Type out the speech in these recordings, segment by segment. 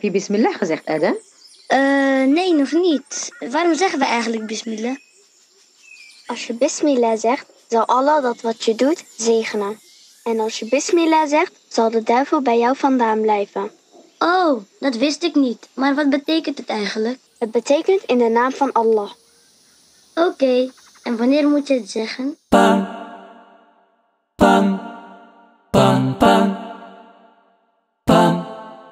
je bismillah gezegd, Adam? Nee, nog niet. Waarom zeggen we eigenlijk bismillah? Als je bismillah zegt, zal Allah dat wat je doet zegenen. En als je bismillah zegt, zal de duivel bij jou vandaan blijven. Oh, dat wist ik niet. Maar wat betekent het eigenlijk? Het betekent in de naam van Allah. Oké, en wanneer moet je het zeggen? Pam, pam, pam, pam, pam.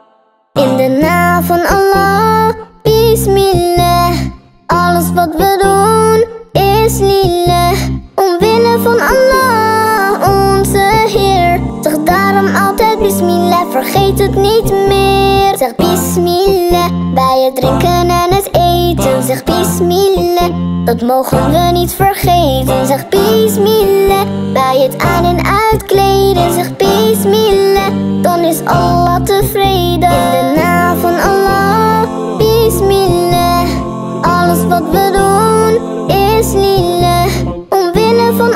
In de naam van Allah, bismillah. Alles wat we doen is lillah. Omwille van Allah, onze Heer. Zeg daarom altijd bismillah, vergeet het niet meer. Zeg bismillah, bij het drinken en het eten. Zeg bismillah, dat mogen we niet vergeten. Zeg bismillah, bij het aan- en uitkleden. Zeg bismillah, dan is Allah tevreden. In de naam van Allah, bismillah. Alles wat we doen is lillah. Omwille van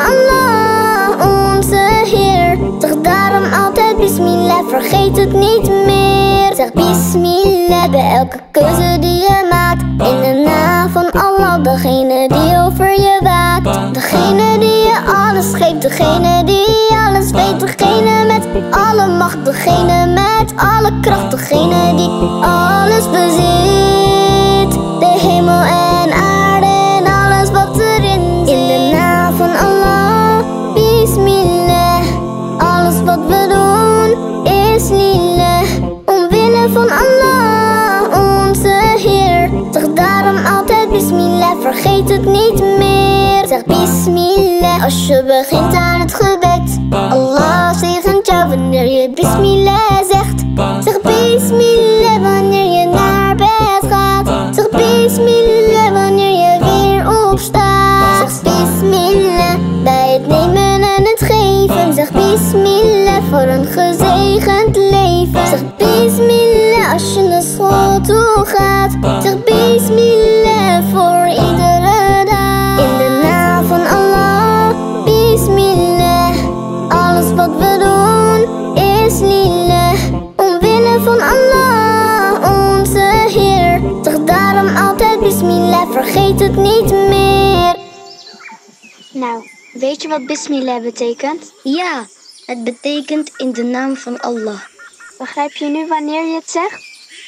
Allah, onze Heer. Zeg daarom altijd bismillah, vergeet het niet meer. Zeg bismillah bij elke keuze die je maakt. In de naam van Allah, degene die over je waakt. Degene die je alles geeft, degene die alles weet. Degene met alle macht, degene met alle kracht. Degene die alles bezit, de hemel en aarde en alles wat erin zit. In de naam van Allah, bismillah. Alles wat we doen is lillah. Omwille van Allah, onze Heer. Zeg daarom altijd bismillah, vergeet het niet meer. Zeg bismillah als je begint aan het gebed. Allah zegent jou wanneer je bismillah zegt. Zeg bismillah wanneer je naar bed gaat. Zeg bismillah wanneer je weer opstaat. Zeg bismillah bij het nemen en het geven. Zeg bismillah voor een gezegend leven. Zeg bismillah als je naar school toe gaat. Zeg bismillah voor iedere dag. In de naam van Allah, bismillah. Alles wat we doen is lillah. Omwille van Allah, onze Heer. Zeg daarom altijd bismillah, vergeet het niet meer. Nou, weet je wat bismillah betekent? Ja, het betekent in de naam van Allah. Begrijp je nu wanneer je het zegt?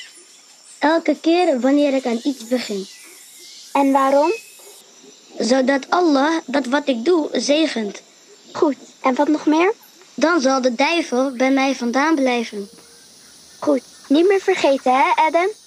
Elke keer wanneer ik aan iets begin. En waarom? Zodat Allah dat wat ik doe zegent. Goed, en wat nog meer? Dan zal de duivel bij mij vandaan blijven. Goed, niet meer vergeten hè, Adam?